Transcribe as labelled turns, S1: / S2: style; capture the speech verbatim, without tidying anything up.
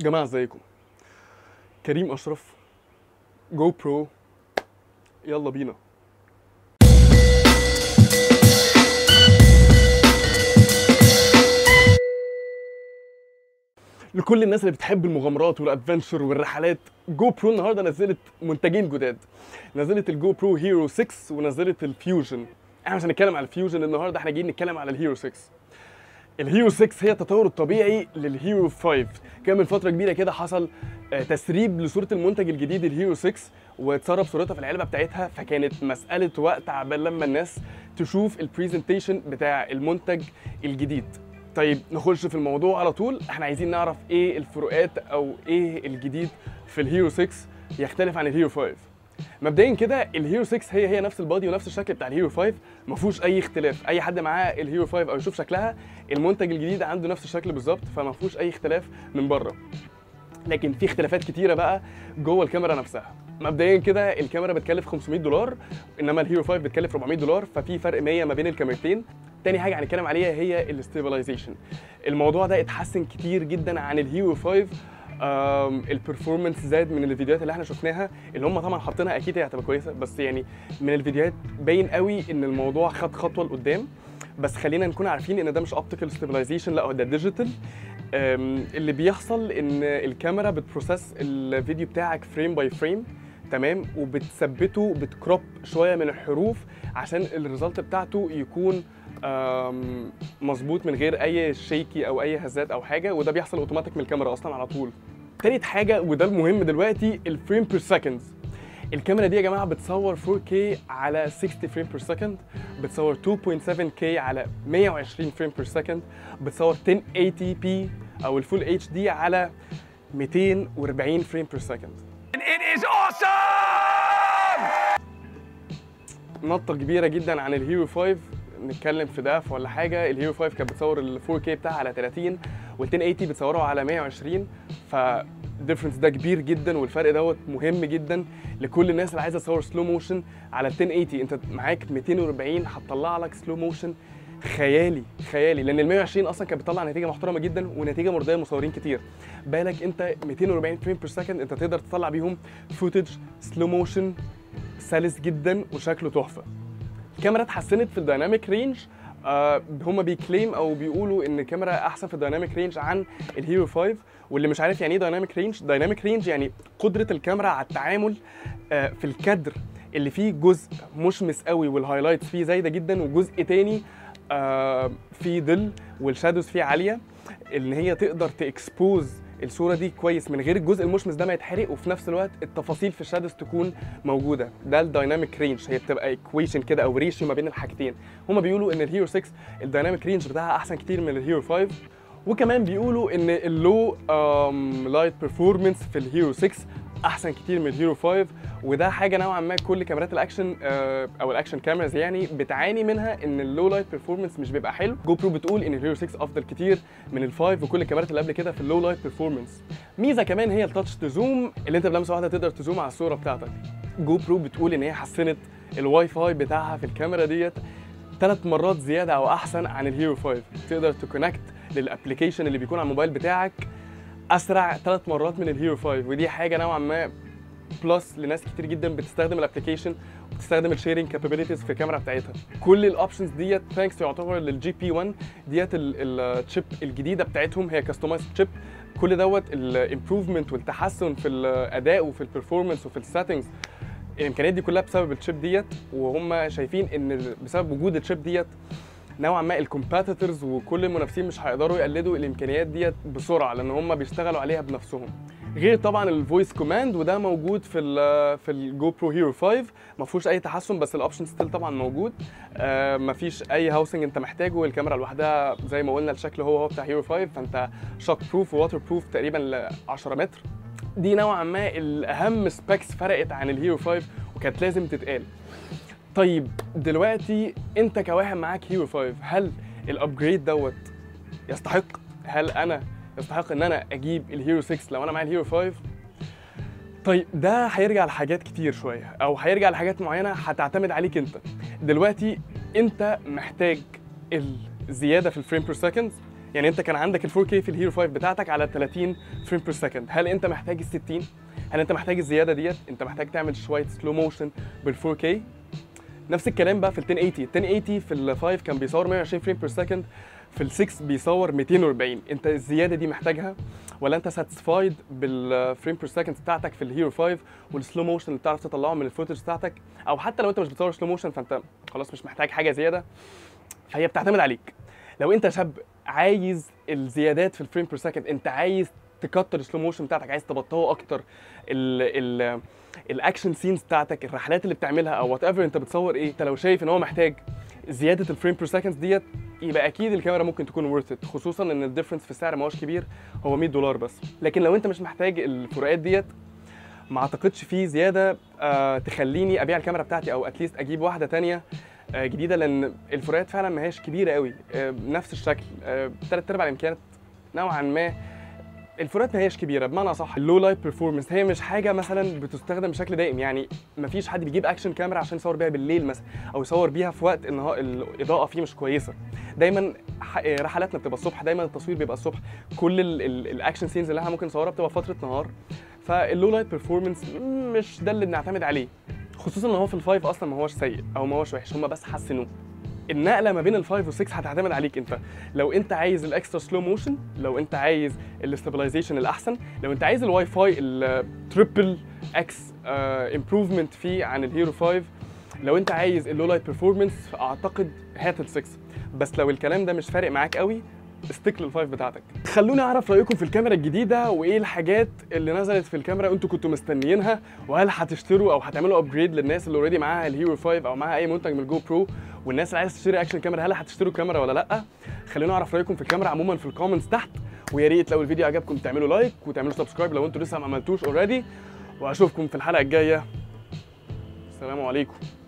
S1: جماعة ازيكم؟ كريم أشرف، جو برو، يلا بينا. لكل الناس اللي بتحب المغامرات والادفنتشر والرحلات، جو برو النهارده نزلت منتجين جداد. نزلت الجو برو هيرو ستة ونزلت الفيوجن. احنا مش هنتكلم على الفيوجن النهارده، احنا جايين نتكلم على الهيرو ستة. الهيرو ستة هي التطور الطبيعي للهيرو خمسة. كان من فتره كبيره كده حصل تسريب لصوره المنتج الجديد الهيرو ستة، واتسرب صورتها في العلبه بتاعتها، فكانت مساله وقت عبال لما الناس تشوف البريزنتيشن بتاع المنتج الجديد. طيب نخش في الموضوع على طول. احنا عايزين نعرف ايه الفروقات او ايه الجديد في الهيرو ستة يختلف عن الهيرو خمسة. مبدئيا كده الهيرو ستة هي هي نفس البادي ونفس الشكل بتاع الهيرو خمسة، ما فيهوش اي اختلاف. اي حد معاه الهيرو خمسة او يشوف شكلها، المنتج الجديد عنده نفس الشكل بالظبط، فما فيهوش اي اختلاف من بره. لكن في اختلافات كتيره بقى جوه الكاميرا نفسها. مبدئيا كده الكاميرا بتكلف خمسمية دولار، انما الهيرو خمسة بتكلف أربعمية دولار، ففي فرق مية ما بين الكاميرتين. تاني حاجه هنتكلم عليها هي الاستابلايزيشن. الموضوع ده اتحسن كتير جدا عن الهيرو خمسة. البرفورمانس زاد من الفيديوهات اللي احنا شفناها، اللي هم طبعا حاطينها اكيد هي هتبقى كويسه، بس يعني من الفيديوهات باين قوي ان الموضوع خد خطوه لقدام. بس خلينا نكون عارفين ان ده مش اوبتيكال ستابلايزيشن، لا هو ده ديجيتال. اللي بيحصل ان الكاميرا بتبروسس الفيديو بتاعك فريم باي فريم، تمام، وبتثبته بتكروب شويه من الحروف عشان الريزلت بتاعته يكون مظبوط من غير اي شيكي او اي هزات او حاجه، وده بيحصل اوتوماتيك من الكاميرا اصلا على طول. تالت حاجه وده المهم دلوقتي، الفريم بير سكند. الكاميرا دي يا جماعه بتصور فور كي على ستين فريم بير سكند، بتصور تو بوينت سفن كي على مية وعشرين فريم بير سكند، بتصور عشرة ثمانين بي او الفول اتش دي على ميتين وأربعين فريم بير سكند. It is awesome! نطة كبيرة جدا عن الهيرو خمسة. نتكلم في ضعف ولا حاجة. الهيرو خمسة كانت بتصور ال فور كي بتاعها على تلاتين، وال عشرة ثمانين بتصوره على مية وعشرين، فالديفرنس ده كبير جدا، والفرق دوت مهم جدا لكل الناس اللي عايزة تصور سلو موشن على ال عشرة ثمانين. انت معاك ميتين وأربعين هتطلع لك سلو موشن خيالي خيالي، لان ال مية وعشرين اصلا كانت بتطلع نتيجه محترمه جدا ونتيجه مرضيه لمصورين كتير. بالك انت ميتين وأربعين فريم بير سكند انت تقدر تطلع بيهم فوتج سلو موشن سلس جدا وشكله تحفه. الكاميرا اتحسنت في الدايناميك رينج. آه هم بيكليم او بيقولوا ان الكاميرا احسن في الدايناميك رينج عن الهيرو خمسة. واللي مش عارف يعني ايه دايناميك رينج، دايناميك رينج يعني قدره الكاميرا على التعامل آه في الكادر اللي فيه جزء مشمس قوي والهايلايتس فيه زايده جدا، وجزء تاني آه في ظل والشادوز فيه عاليه، ان هي تقدر تاكسبوز الصوره دي كويس من غير الجزء المشمس ده ما يتحرق، وفي نفس الوقت التفاصيل في الشادوز تكون موجوده. ده الدايناميك رينج، هي بتبقى ايكويشن كده او ريشيو ما بين الحاجتين. هما بيقولوا ان الهيرو ستة الدايناميك رينج بتاعها احسن كتير من الهيرو خمسة، وكمان بيقولوا ان اللو لايت بيرفورمانس في الهيرو ستة احسن كتير من الهيرو خمسة، وده حاجه نوعا ما كل كاميرات الاكشن او الاكشن كاميراز يعني بتعاني منها، ان اللو لايت بيرفورمانس مش بيبقى حلو. جو برو بتقول ان الهيرو ستة افضل كتير من الفايف وكل الكاميرات اللي قبل كده في اللو لايت بيرفورمانس. ميزه كمان هي التاتش تو زوم، اللي انت بلمسه واحده تقدر تزوم على الصوره بتاعتك. جو برو بتقول ان هي حسنت الواي فاي بتاعها في الكاميرا ديت ثلاث مرات زياده او احسن عن الهيرو خمسة. تقدر تكونكت للابلكيشن اللي بيكون على الموبايل بتاعك اسرع ثلاث مرات من الهيرو خمسة، ودي حاجه نوعا ما بلس لناس كتير جدا بتستخدم الابلكيشن وبتستخدم الشيرنج كابابيلتيز في الكاميرا بتاعتها. كل الاوبشنز ديت ثانكس يعتبر للجي بي واحد ديت الشيب الجديده بتاعتهم، هي كاستمايز شيب. كل دوت الامبروفمنت والتحسن في الاداء وفي البرفورمانس وفي السيتنجز، الامكانيات دي كلها بسبب الشيب ديت. وهم شايفين ان بسبب وجود الشيب ديت نوعا ما الكومباتيتورز وكل المنافسين مش هيقدروا يقلدوا الامكانيات ديت بسرعه، لان هم بيشتغلوا عليها بنفسهم. غير طبعا الفويس كوماند، وده موجود في ال في الجو برو هيرو خمسة، ما فيهوش اي تحسن بس الاوبشن ستيل طبعا موجود. آه ما فيش اي هاوسنج انت محتاجه، الكاميرا لوحدها زي ما قلنا الشكل هو هو بتاع هيرو خمسة، فانت شوك بروف ووتر بروف تقريبا ل عشرة متر. دي نوعا ما الاهم سبيكس فرقت عن الهيرو خمسة وكانت لازم تتقال. طيب دلوقتي انت كواحد معاك هيرو خمسة، هل الابجريد دوت يستحق؟ هل انا يستحق ان انا اجيب الهيرو ستة لو انا معايا الهيرو خمسة؟ طيب ده هيرجع لحاجات كتير شويه، او هيرجع لحاجات معينه هتعتمد عليك انت. دلوقتي انت محتاج الزياده في الفريم بير سكند، يعني انت كان عندك ال فور كيه في الهيرو فايف بتاعتك على ثلاثين فريم بير سكند، هل انت محتاج ال ستين؟ هل انت محتاج الزياده ديت؟ انت محتاج تعمل شويه سلو موشن بال فور كيه. نفس الكلام بقى في ال تن ايتي، ال تن ايتي في ال فايف كان بيصور مية وعشرين فريم بير سكند، في ال سكس بيصور ميتين واربعين. انت الزياده دي محتاجها ولا انت ساتسفايد بالفريم بير سكند بتاعتك في الهيرو فايف والسلو موشن اللي بتعرف تطلعه من الفوتج بتاعتك؟ او حتى لو انت مش بتصور سلو موشن فانت خلاص مش محتاج حاجه زياده، فهي بتعتمد عليك. لو انت شاب عايز الزيادات في الفريم بير سكند، انت عايز تكتر السلو موشن بتاعتك، عايز تبطئه اكتر، ال ال الاكشن سينز بتاعتك، الرحلات اللي بتعملها او وات ايفر انت بتصور ايه، انت لو شايف ان هو محتاج زياده الفريم بير سكند ديت، يبقى اكيد الكاميرا ممكن تكون ورث ات، خصوصا ان الديفرنس في السعر ما هوش كبير، هو مية دولار بس. لكن لو انت مش محتاج الفروقات ديت، ما اعتقدش في زياده آه تخليني ابيع الكاميرا بتاعتي او اتليست اجيب واحده ثانيه آه جديده، لان الفروقات فعلا ما هيش كبيره قوي، آه نفس الشكل، ثلاث آه ارباع الامكانيات نوعا ما، الفروقات ما هيش كبيره. بمعنى صح، اللو لايت بيرفورمانس هي مش حاجه مثلا بتستخدم بشكل دائم، يعني ما فيش حد بيجيب اكشن كاميرا عشان يصور بيها بالليل مثلا، او يصور بيها في وقت النهار الاضاءه فيه مش كويسه. دايما رحلاتنا بتبقى الصبح، دايما التصوير بيبقى الصبح، كل الاكشن سينز اللي احنا ممكن نصورها بتبقى فتره نهار، فاللو لايت بيرفورمانس مش ده اللي بنعتمد عليه، خصوصا ان هو في الفايف اصلا ما هوش سيء او ما هوش وحش، هم بس حسنوه. النقله ما بين الفايف والسكس هتعتمد عليك انت، لو انت عايز الاكسترا سلو موشن، لو انت عايز الاستابلايزيشن الاحسن، لو انت عايز الواي فاي التريبل اكس امبروفمنت فيه عن الهيرو فايف، لو انت عايز اللو لايت بيرفورمانس فاعتقد هات السكس. بس لو الكلام ده مش فارق معاك قوي، استيك للفايف بتاعتك. خلوني اعرف رايكم في الكاميرا الجديده، وايه الحاجات اللي نزلت في الكاميرا انتوا كنتوا مستنيينها، وهل هتشتروا او هتعملوا ابجريد للناس اللي اوريدي معاها الهيرو فايف او معاها اي منتج من الجو برو، والناس اللي عايزه تشتري اكشن كاميرا هل هتشتروا كاميرا ولا لا؟ خلوني اعرف رايكم في الكاميرا عموما في الكومنتس تحت، ويا ريت لو الفيديو عجبكم تعملوا لايك وتعملوا سبسكرايب لو انتوا لسه ما عملتوش اوريدي، واشوفكم في الحلقه الجايه. السلام عليكم.